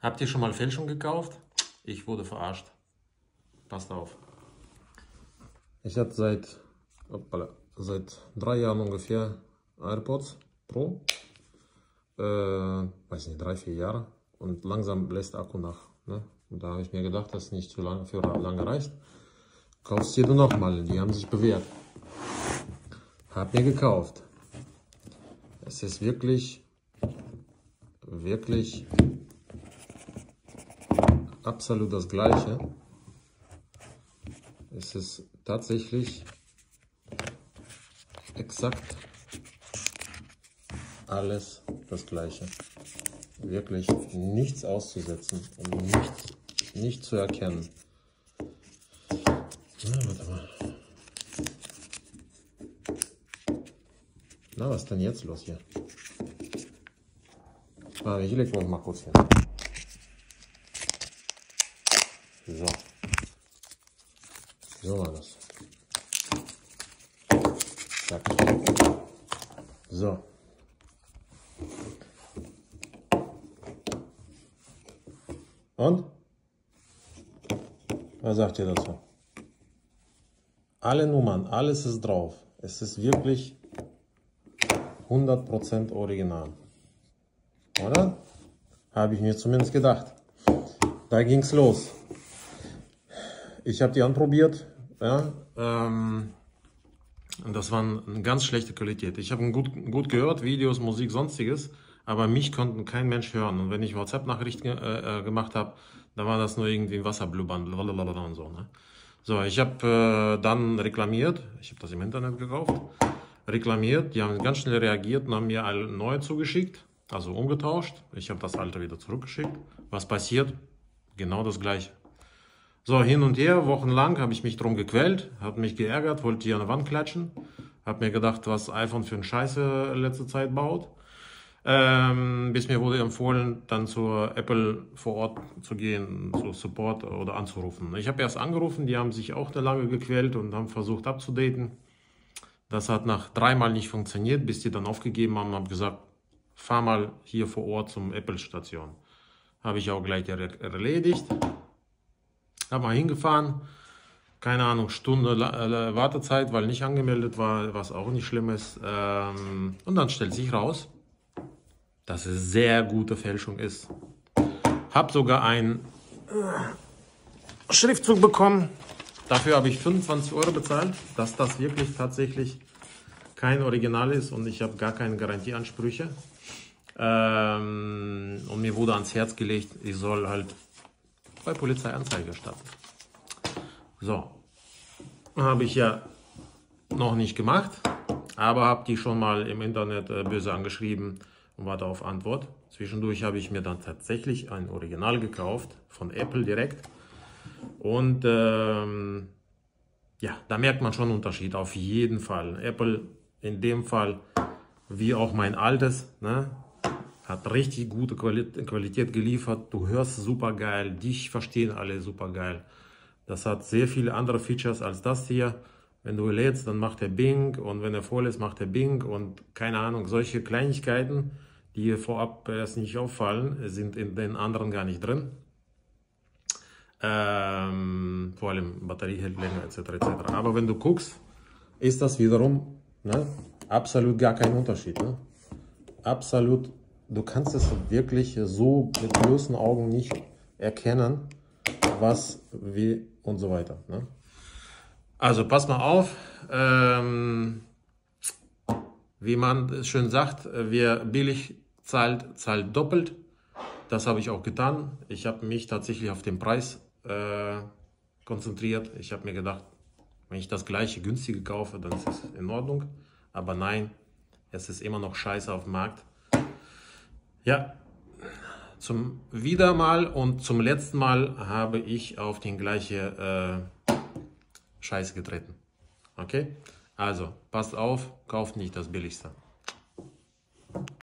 Habt ihr schon mal Fälschung gekauft? Ich wurde verarscht. Passt auf. Ich hatte seit 3 Jahren ungefähr AirPods Pro. Weiß nicht, 3, 4 Jahre. Und langsam lässt der Akku nach. Ne? Und da habe ich mir gedacht, dass es nicht für lange reicht. Kaufst dir du nochmal, die haben sich bewährt. Hab mir gekauft. Es ist wirklich absolut das Gleiche. Es ist tatsächlich exakt alles das Gleiche. Wirklich nichts auszusetzen und nicht zu erkennen. Na, warte mal. Na, was ist denn jetzt los hier? Ich lege mich mal kurz hin. So. So war das. Zack. So. Und? Was sagt ihr dazu? Alle Nummern, alles ist drauf. Es ist wirklich 100% original. Oder? Habe ich mir zumindest gedacht. Da ging es los. Ich habe die anprobiert. Ja, und das war eine ganz schlechte Qualität. Ich habe gut gehört, Videos, Musik, sonstiges. Aber mich konnte kein Mensch hören. Und wenn ich WhatsApp-Nachrichten gemacht habe, dann war das nur irgendwie Wasserblubbern und so. Ne? So, ich habe dann reklamiert. Ich habe das im Internet gekauft. Reklamiert. Die haben ganz schnell reagiert und haben mir alle neue zugeschickt. Also umgetauscht. Ich habe das alte wieder zurückgeschickt. Was passiert? Genau das Gleiche. So, hin und her, wochenlang habe ich mich drum gequält, habe mich geärgert, wollte die an der Wand klatschen. Habe mir gedacht, was iPhone für eine Scheiße letzte Zeit baut. Bis mir wurde empfohlen, dann zur Apple vor Ort zu gehen, zu Support oder anzurufen. Ich habe erst angerufen, die haben sich auch da lange gequält und haben versucht abzudaten. Das hat nach 3 Mal nicht funktioniert, bis die dann aufgegeben haben und haben gesagt, fahr mal hier vor Ort zum Apple-Station. Habe ich auch gleich erledigt. Habe mal hingefahren. Keine Ahnung, Stunde Wartezeit, weil nicht angemeldet war, was auch nicht schlimm ist. Und dann stellt sich raus, dass es sehr gute Fälschung ist. Habe sogar einen Schriftzug bekommen. Dafür habe ich 25 € bezahlt, dass das wirklich tatsächlich kein Original ist und ich habe gar keine Garantieansprüche. Und mir wurde ans Herz gelegt, ich soll halt bei Polizei Anzeige erstatten. So, habe ich ja noch nicht gemacht, aber habe die schon mal im Internet böse angeschrieben und warte auf Antwort. Zwischendurch habe ich mir dann tatsächlich ein Original gekauft, von Apple direkt. Und ja, da merkt man schon einen Unterschied, auf jeden Fall. Apple in dem Fall, wie auch mein altes, ne, hat richtig gute Qualität geliefert. Du hörst super geil, dich verstehen alle super geil. Das hat sehr viele andere Features als das hier. Wenn du lädst, dann macht er Bing und wenn er voll ist, macht er Bing und keine Ahnung, solche Kleinigkeiten, die dir vorab erst nicht auffallen, sind in den anderen gar nicht drin. Vor allem Batterie hält länger etc. etc. Aber wenn du guckst, ist das wiederum, ne, absolut gar kein Unterschied. Ne? Absolut, du kannst es wirklich so mit bloßen Augen nicht erkennen, was, wie und so weiter. Ne? Also pass mal auf, wie man schön sagt, wer billig zahlt, zahlt doppelt. Das habe ich auch getan. Ich habe mich tatsächlich auf den Preis konzentriert. Ich habe mir gedacht, wenn ich das gleiche günstige kaufe, dann ist es in Ordnung. Aber nein, es ist immer noch scheiße auf dem Markt. Ja, zum wieder mal und zum letzten Mal habe ich auf den gleichen Scheiße getreten. Okay? Also, passt auf, kauft nicht das Billigste.